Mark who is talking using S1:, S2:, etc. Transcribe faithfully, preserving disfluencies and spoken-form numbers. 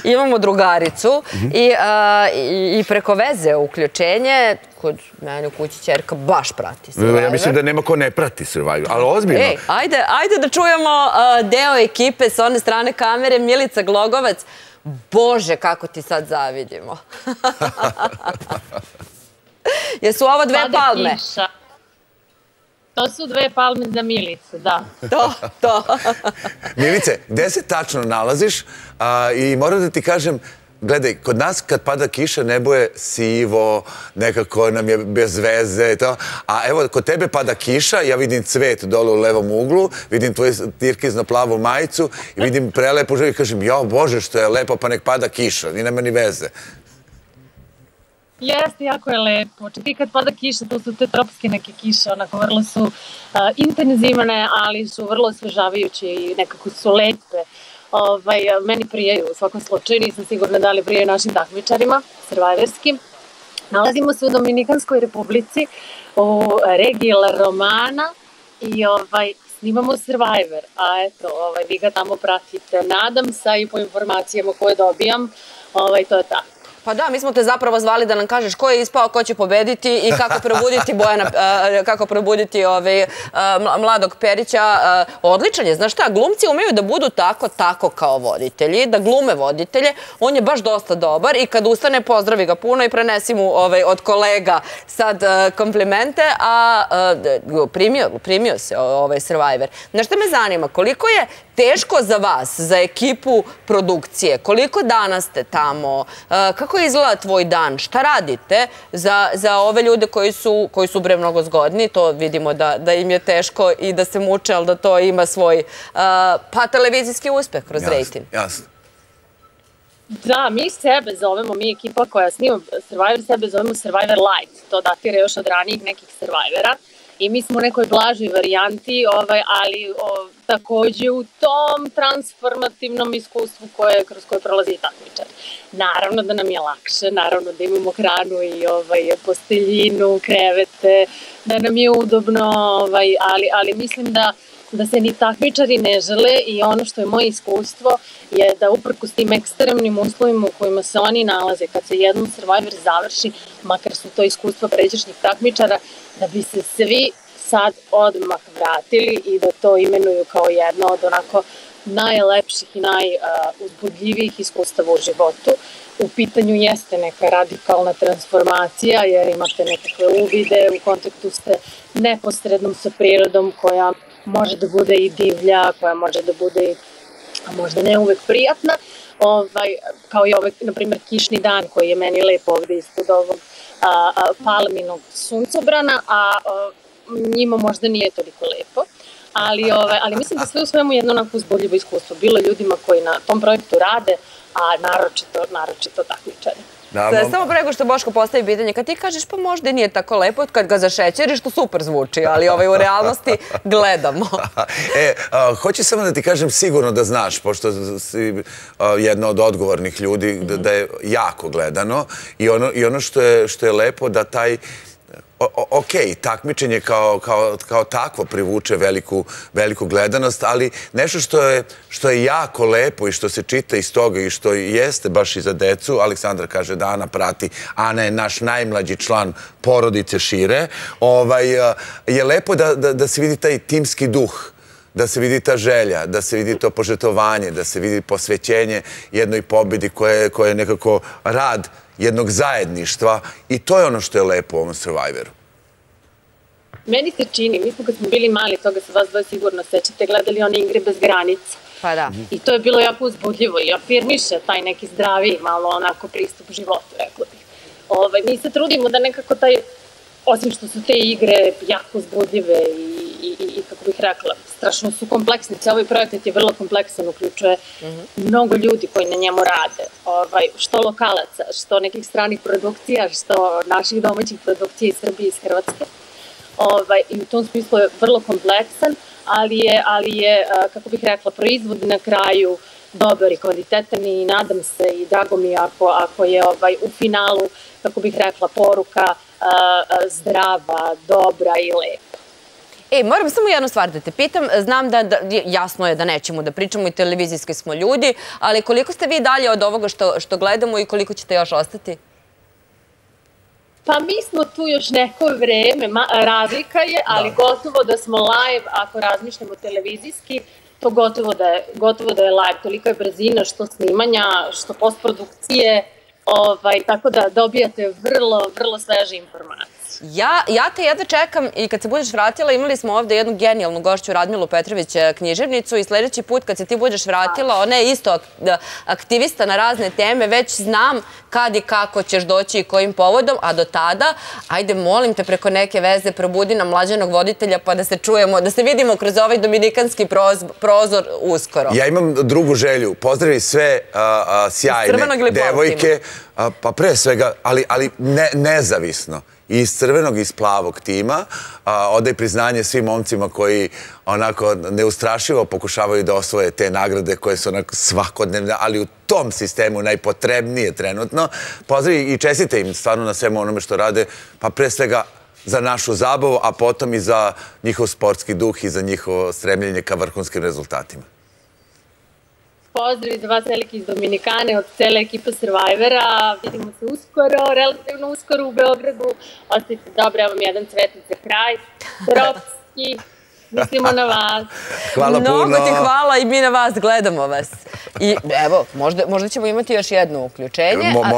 S1: imamo drugaricu i preko veze uključenje, kod mene u kući ćerka baš prati Survivor.
S2: Ja mislim da nema ko ne prati Survivor, ali ozbiljno.
S1: Ej, ajde da čujemo deo ekipe s one strane kamere, Milica Glogovac. Bože, kako ti sad zavidimo. Jesu ovo dve palme?
S3: To su dve palme za Milicu, da.
S1: To, to.
S2: Milice, gde se tačno nalaziš? I moram da ti kažem, gledaj, kod nas kad pada kiša nebo je sivo, nekako nam je bez veze i to. A evo, kod tebe pada kiša, ja vidim cvet dole u levom uglu, vidim tvoju tirkizno plavu majicu i vidim prelepu želju i kažem, jao Bože, što je lepo, pa nek pada kiša, ni nema ni veze.
S3: Jeste, jako je lepo. Čak i kad pada kiša, to su te tropske neke kiše, onako vrlo su intenzivne, ali su vrlo osvežavajuće i nekako su lepe. Meni prijaju u svakom slučaju, nisam sigurna da li prijaju našim takmičarima, survivorskim. Nalazimo se u Dominikanskoj republici, u regiji La Romana i snimamo Survivor, a eto, vi ga tamo pratite. Nadam se i po informacijama koje dobijam, to je tako.
S1: Pa da, mi smo te zapravo zvali da nam kažeš ko je ispao, ko će pobediti i kako probuditi Bojana, kako probuditi mladog Perića. Odličan je, znaš šta, glumci umeju da budu tako, tako kao voditelji, da glume voditelje. On je baš dosta dobar i kad ustane pozdravi ga puno i prenesi mu od kolega sad komplimente, a primio se ovaj Survivor. Znaš šta me zanima, koliko je teško za vas, za ekipu produkcije, koliko dana ste tamo, kako izgleda tvoj dan, šta radite za ove ljude koji su bre mnogo zgodni, to vidimo da im je teško i da se muče, ali da to ima svoj pa televizijski uspeh kroz rejting.
S2: Jasno.
S3: Da, mi sebe zovemo, mi ekipa koja snima Survivor, sebe zovemo Survivor Light, to datira još od ranijih nekih Survivora. I mi smo u nekoj blažoj varijanti, ali takođe u tom transformativnom iskustvu kroz koje prolazi takmičar. Naravno da nam je lakše, naravno da imamo hranu i posteljinu, krevete, da nam je udobno, ali mislim da se ni takmičari ne žele i ono što je moje iskustvo je da uprkos tim ekstremnim uslovima u kojima se oni nalaze, kad se jednom Survivor završi, makar su to iskustva pređašnjih takmičara, da bi se svi sad odmah vratili i da to imenuju kao jedno od onako najlepših i najuzbudljivijih iskustava u životu. U pitanju jeste neka radikalna transformacija jer imate nekakve uvide, u kontaktu ste neposrednom sa prirodom koja može da bude i divlja, koja može da bude i možda ne uvek prijatna, kao i ovaj, na primjer, kišni dan koji je meni lepo ovde ispod ovog palminog suncobrana, a njima možda nije toliko lepo, ali mislim da sve u svemu jedno onako uzbudljivo iskustvo bilo ljudima koji na tom projektu rade, a naročito takmičari.
S1: Samo prego što Boško postavi pitanje, kad ti kažeš pa možda nije tako lepo, kad ga zašećeriš to super zvuči, ali u realnosti gledamo.
S2: E, hoću samo da ti kažem sigurno da znaš, pošto si jedna od odgovornih ljudi, da je jako gledano i ono što je lepo da taj ok, takmičenje kao takvo privuče veliku gledanost, ali nešto što je jako lepo i što se čita iz toga i što jeste baš i za decu, Aleksandra kaže da Ana prati, Ana je naš najmlađi član porodice šire, je lepo da se vidi taj timski duh, da se vidi ta želja, da se vidi to požrtvovanje, da se vidi posvećenje jednoj pobedi koja je nekako rad jednog zajedništva i to je ono što je lepo u ovom Survivoru.
S3: Meni se čini, mi smo kad smo bili mali, toga se vas dvoje sigurno sećate, gledali one Igre bez granica.
S1: Pa da.
S3: I to je bilo jako uzbudljivo i afirmiše taj neki zdraviji malo onako pristup životu, rekla bih. Mi se trudimo da nekako taj, osim što su te igre jako uzbudljive i kako bih rekla, strašno su kompleksni. Ovaj projekat je vrlo kompleksan, uključuje mnogo ljudi koji na njemu rade. Što lokalaca, što nekih stranih produkcija, što naših domaćih produkcija iz Srbije i iz Hrvatske. I u tom smislu je vrlo kompleksan, ali je, kako bih rekla, proizvod na kraju dobar i kvalitetan i nadam se i drago mi ako je u finalu, kako bih rekla, poruka zdrava, dobra i lepa.
S1: E, moram samo jednu stvar da te pitam. Znam da, da jasno je da nećemo da pričamo i televizijski smo ljudi, ali koliko ste vi dalje od ovoga što, što gledamo i koliko ćete još ostati?
S3: Pa mi smo tu još neko vreme, Ma, razlika je, ali da. Gotovo da smo live, ako razmišljamo televizijski, to gotovo da je, gotovo da je live. Toliko je brzina što snimanja, što postprodukcije, ovaj, tako da dobijate vrlo, vrlo sveže informacije.
S1: Ja, ja te jedno čekam i kad se budeš vratila, imali smo ovde jednu genijalnu gošću Radmilu Petrović književnicu i sledeći put kad se ti budeš vratila, ona je isto aktivista na razne teme, već znam kad i kako ćeš doći i kojim povodom, a do tada, ajde molim te preko neke veze probudi nam mlađenog voditelja pa da se čujemo, da se vidimo kroz ovaj dominikanski prozor uskoro.
S2: Ja imam drugu želju, pozdravi sve a, a, sjajne devojke, a, pa pre svega, ali, ali ne, nezavisno. I iz crvenog i iz plavog tima. Odaj priznanje svim momcima koji onako neustrašivo pokušavaju da osvoje te nagrade koje su onako svakodnevne, ali u tom sistemu najpotrebnije trenutno. Pozdravi i čestite im stvarno na svemu onome što rade, pa pre svega za našu zabavu, a potom i za njihov sportski duh i za njihovo stremljenje ka vrhunskim rezultatima.
S3: Pozdrav za vas veliki iz Dominikane, od cele ekipe Survivora. Vidimo se uskoro, relativno uskoro u Beogradu. Ostavite dobro, evo mi jedan cvetnik za kraj. Tropski, mislimo na vas.
S2: Hvala puno.
S1: Mnogo ti hvala i mi na vas gledamo vas. I evo, možda, možda ćemo imati još jedno uključenje.